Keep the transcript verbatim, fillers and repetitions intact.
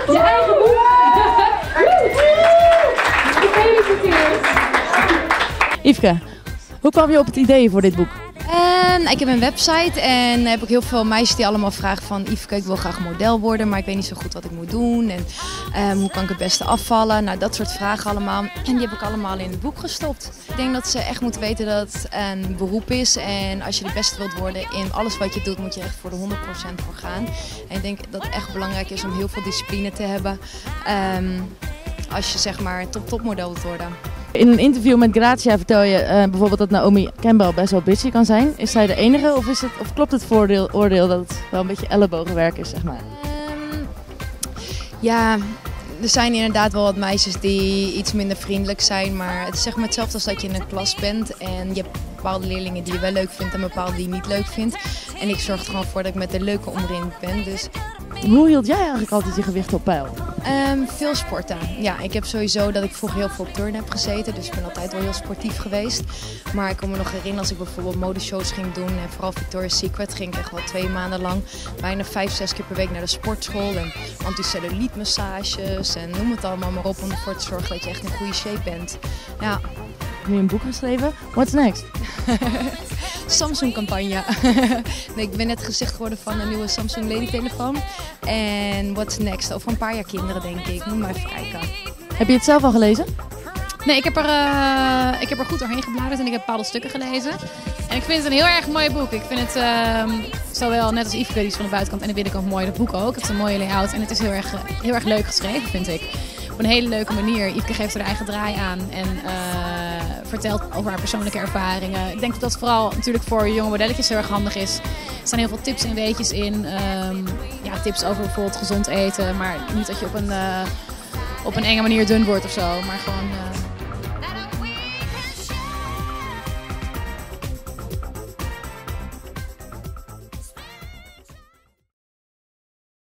Je eigen boek. Gefeliciteerd. Yveske, hoe kwam je op het idee voor dit boek? Um, ik heb een website en dan heb ik heel veel meisjes die allemaal vragen van Yveske, ik wil graag model worden, maar ik weet niet zo goed wat ik moet doen en um, hoe kan ik het beste afvallen. Nou, dat soort vragen allemaal. En die heb ik allemaal in het boek gestopt. Ik denk dat ze echt moeten weten dat het een beroep is en als je de beste wilt worden in alles wat je doet, moet je echt voor de honderd procent voor gaan. En ik denk dat het echt belangrijk is om heel veel discipline te hebben um, als je zeg maar top topmodel wilt worden. In een interview met Grazia vertel je uh, bijvoorbeeld dat Naomi Campbell best wel bitchy kan zijn. Is zij de enige of, is het, of klopt het voordeel, oordeel dat het wel een beetje ellebogenwerk is, zeg maar? Um, ja, er zijn inderdaad wel wat meisjes die iets minder vriendelijk zijn. Maar het is zeg maar hetzelfde als dat je in een klas bent en je hebt bepaalde leerlingen die je wel leuk vindt en bepaalde die je niet leuk vindt. En ik zorg er gewoon voor dat ik met de leuke omringd ben. Dus hoe hield jij eigenlijk altijd je gewicht op peil? Um, veel sporten. Ja, ik heb sowieso dat ik vroeger heel veel op turnen heb gezeten. Dus ik ben altijd wel heel sportief geweest. Maar ik kan me nog herinneren als ik bijvoorbeeld modeshows ging doen. En vooral Victoria's Secret ging ik echt wel twee maanden lang. Bijna vijf, zes keer per week naar de sportschool. En anticellulietmassages en noem het allemaal maar op. Om ervoor te zorgen dat je echt in goede shape bent. Ja. Nu een boek geschreven. What's next? Samsung campagne. Nee, ik ben net gezicht geworden van een nieuwe Samsung Lady telefoon. En what's next? Over een paar jaar kinderen denk ik. Moet maar even kijken. Heb je het zelf al gelezen? Nee, ik heb, er, uh, ik heb er goed doorheen gebladerd en ik heb bepaalde stukken gelezen. En ik vind het een heel erg mooi boek. Ik vind het uh, zowel net als Yveske, die is van de buitenkant en de binnenkant mooi. Dat boek ook. Het is een mooie layout en het is heel erg, heel erg leuk geschreven, vind ik. Op een hele leuke manier. Yveske geeft er de eigen draai aan en uh, vertelt over haar persoonlijke ervaringen. Ik denk dat dat vooral natuurlijk voor jonge modelletjes heel erg handig is. Er staan heel veel tips en weetjes in. Um, ja, tips over bijvoorbeeld gezond eten, maar niet dat je op een, uh, op een enge manier dun wordt of zo. Maar gewoon... Uh,